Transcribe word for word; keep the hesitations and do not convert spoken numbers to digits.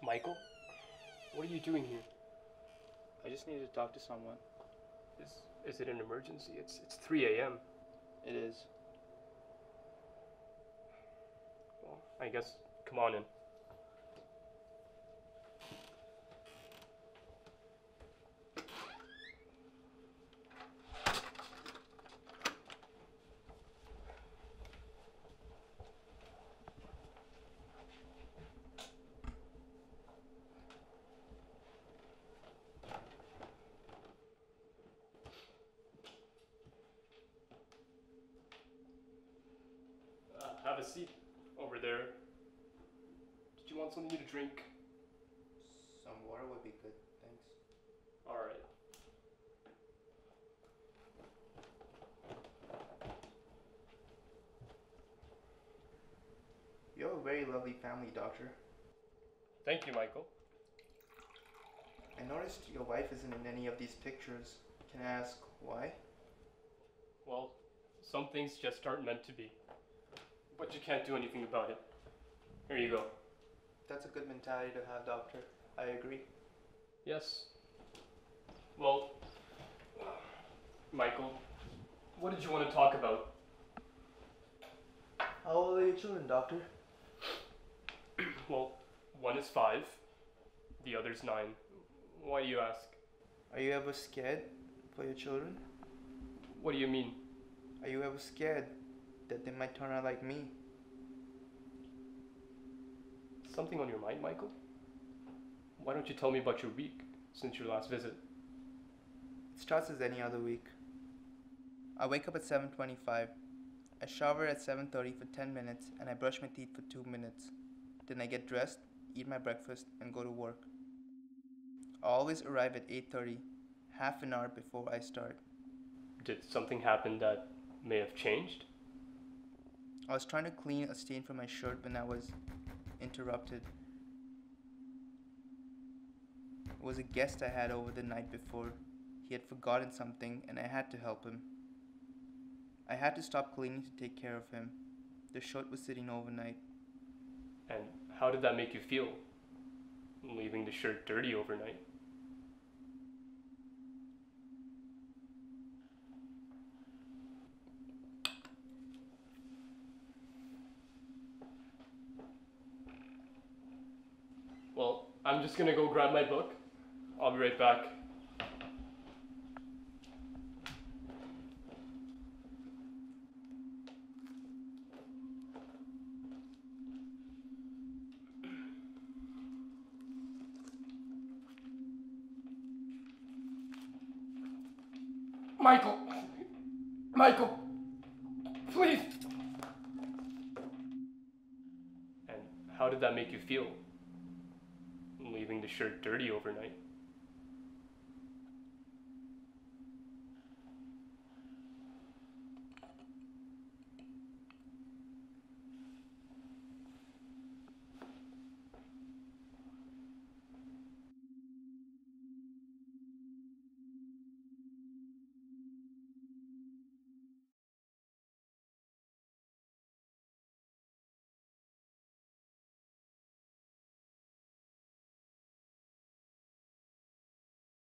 Michael? What are you doing here? I just need to talk to someone. Is is it an emergency? It's it's three a m. It is. Well, I guess come on in. Uh, have a seat over there. Did you want something to drink? Some water would be good, thanks. Alright. You have a very lovely family, Doctor. Thank you, Michael. I noticed your wife isn't in any of these pictures. Can I ask why? Well, some things just aren't meant to be. But you can't do anything about it. Here you go. That's a good mentality to have, Doctor. I agree. Yes. Well, Michael, what did you want to talk about? How old are your children, Doctor? Well, one is five, the other's nine. Why do you ask? Are you ever scared for your children? What do you mean? Are you ever scared that they might turn out like me? Something on your mind, Michael? Why don't you tell me about your week since your last visit? It starts as any other week. I wake up at seven twenty-five. I shower at seven thirty for ten minutes and I brush my teeth for two minutes. Then I get dressed, eat my breakfast, and go to work. I always arrive at eight thirty, half an hour before I start. Did something happen that may have changed? I was trying to clean a stain from my shirt when I was interrupted. It was a guest I had over the night before. He had forgotten something and I had to help him. I had to stop cleaning to take care of him. The shirt was sitting overnight. And how did that make you feel? Leaving the shirt dirty overnight? Well, I'm just gonna go grab my book. I'll be right back. Michael! Michael! Please! And how did that make you feel? Leaving the shirt dirty overnight?